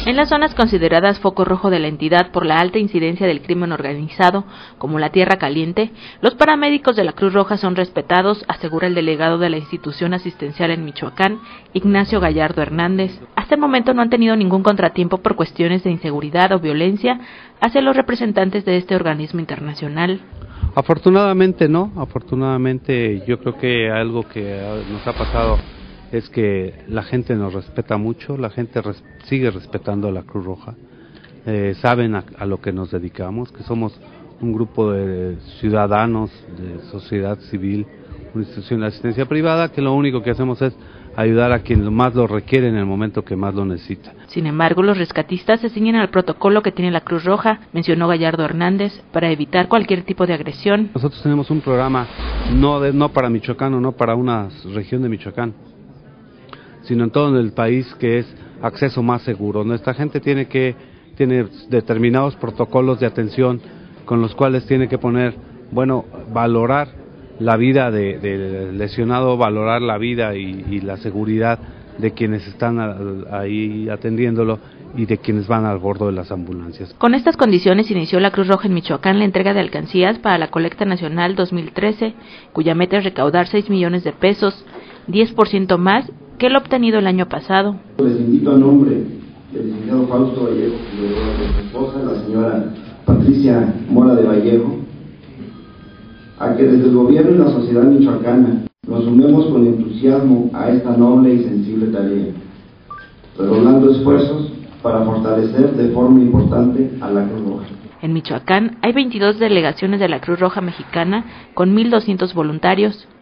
En las zonas consideradas foco rojo de la entidad por la alta incidencia del crimen organizado, como la Tierra Caliente, los paramédicos de la Cruz Roja son respetados, asegura el delegado de la institución asistencial en Michoacán, Ignacio Gallardo Hernández. Hasta el momento no han tenido ningún contratiempo por cuestiones de inseguridad o violencia hacia los representantes de este organismo internacional. Afortunadamente no, afortunadamente yo creo que algo que nos ha pasado es que la gente nos respeta mucho, la gente sigue respetando a la Cruz Roja, saben a lo que nos dedicamos, que somos un grupo de ciudadanos, de sociedad civil, una institución de asistencia privada, que lo único que hacemos es ayudar a quien más lo requiere en el momento que más lo necesita. Sin embargo, los rescatistas se ciñen al protocolo que tiene la Cruz Roja, mencionó Gallardo Hernández, para evitar cualquier tipo de agresión. Nosotros tenemos un programa no para Michoacán o no para una región de Michoacán, sino en todo el país, que es acceso más seguro. Nuestra gente tiene determinados protocolos de atención con los cuales tiene que valorar la vida del lesionado, valorar la vida y la seguridad de quienes están ahí atendiéndolo y de quienes van al bordo de las ambulancias. Con estas condiciones inició la Cruz Roja en Michoacán la entrega de alcancías para la colecta nacional 2013, cuya meta es recaudar 6 millones de pesos, 10% más que lo obtenido el año pasado. Les invito a nombre del licenciado Fausto Vallejo y de su esposa, la señora Patricia Mora de Vallejo, a que desde el gobierno y la sociedad michoacana nos sumemos con entusiasmo a esta noble y sensible tarea, redoblando esfuerzos para fortalecer de forma importante a la Cruz Roja. En Michoacán hay 22 delegaciones de la Cruz Roja Mexicana con 1,200 voluntarios.